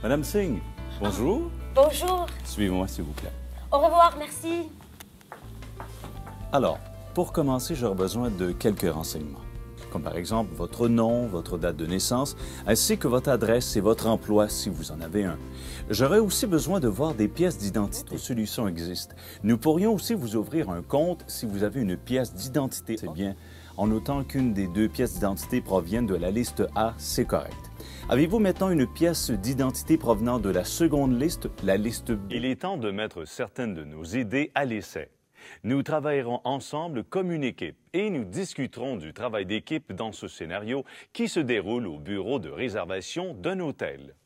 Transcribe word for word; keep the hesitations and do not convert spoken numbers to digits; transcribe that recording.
Madame Singh, bonjour. Bonjour. Suivez-moi, s'il vous plaît. Au revoir, merci. Alors, pour commencer, j'aurai besoin de quelques renseignements, comme par exemple votre nom, votre date de naissance, ainsi que votre adresse et votre emploi si vous en avez un. J'aurai aussi besoin de voir des pièces d'identité. Une solution existe. Nous pourrions aussi vous ouvrir un compte si vous avez une pièce d'identité. C'est bien, en notant qu'une des deux pièces d'identité proviennent de la liste A, c'est correct. Avez-vous maintenant une pièce d'identité provenant de la seconde liste, la liste B? Il est temps de mettre certaines de nos idées à l'essai. Nous travaillerons ensemble comme une équipe et nous discuterons du travail d'équipe dans ce scénario qui se déroule au bureau de réservation d'un hôtel.